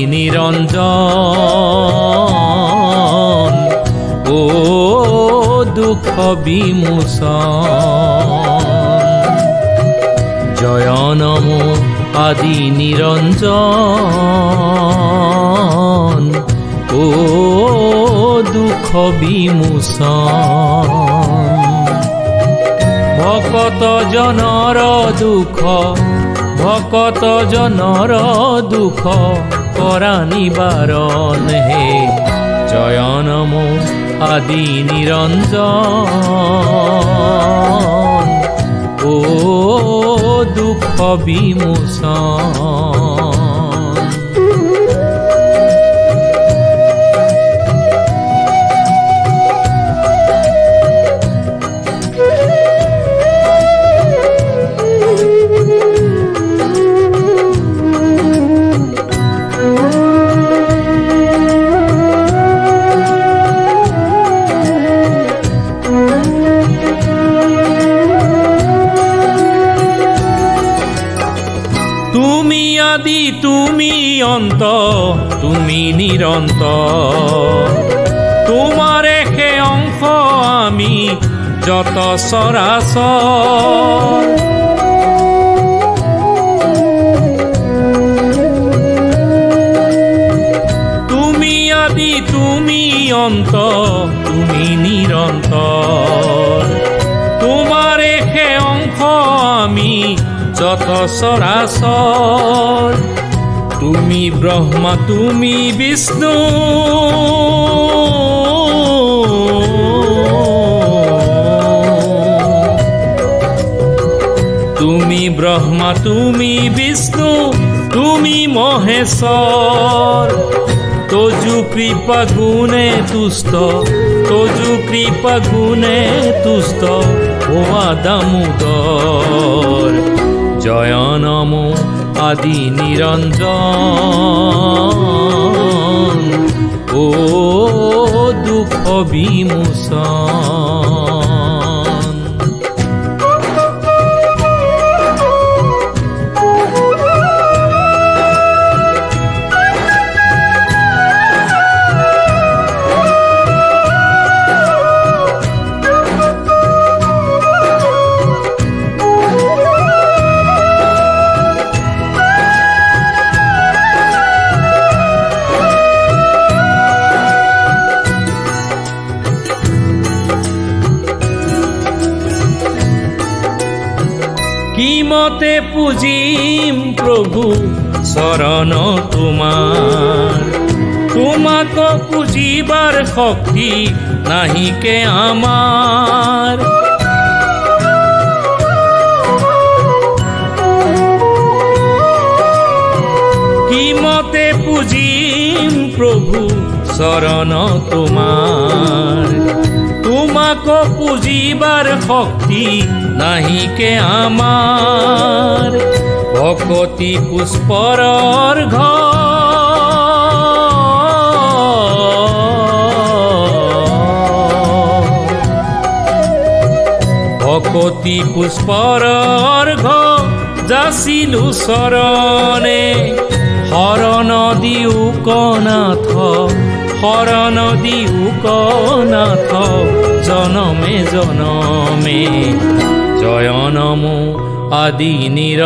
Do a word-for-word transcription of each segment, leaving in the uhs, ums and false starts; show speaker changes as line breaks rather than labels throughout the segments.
নিৰঞ্জন ও দুখ বিমোচন জয় নমো আদি নিৰঞ্জন ও দুখ বিমোচন ভকত জনৰ দুখ ভকত জনৰ দুখ কৰা নিবাৰণ হে জয় নমো আদি নিৰঞ্জন ও দুখ বিমোচন তুমি অন্ত তুমি নিৰন্তৰ তোমাৰে সে অংশ আমি যত চৰাচৰ তুমি আদি তুমি অন্ত তুমি নিৰন্তৰ তোমাৰে সে অংশ আমি যত চৰাচৰ তুমি ব্ৰহ্মা তুমি বিষ্ণু তুমি ব্ৰহ্মা তুমি বিষ্ণু তুমি মহেশ্বৰ তোজু কৃপা গুণে তুষ্ট তোজু কৃপা গুণে তুষ্ট হোৱা দামোদৰ জয় নমো আদি নিৰঞ্জন ও দুখ বিমোচন কিমতে পুজিম প্ৰভু শৰণ তোমাৰ তোমাক পুজিবাৰ শক্তি নাহিকে আমাৰ কিমতে পুজিম প্ৰভু শৰণ তোমাৰ তোমাক পুজিবাৰ শক্তি নাহিকে আমাৰ ভকতি পুষ্পৰ অৰ্ঘ ভকতি পুষ্পৰ অৰ্ঘ যাচিলো চৰণে শৰণ দিও কনাথ শৰণ দিও কনাথ জনমে জনমে জয় নমো আদি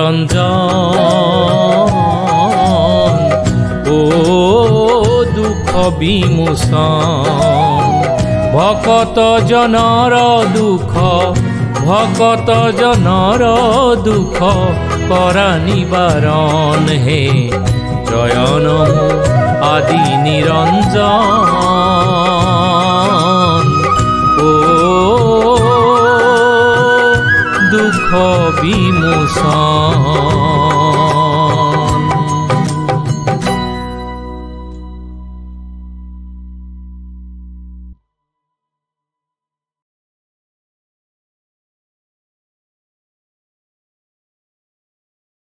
নিৰঞ্জন ও দুখ বিমোচন ভকত জনৰ দুখ ভকত জনৰ দুখ কৰা নিবাৰণ হে জয় নমো আদি নিৰঞ্জন ও দুখ বিমোচন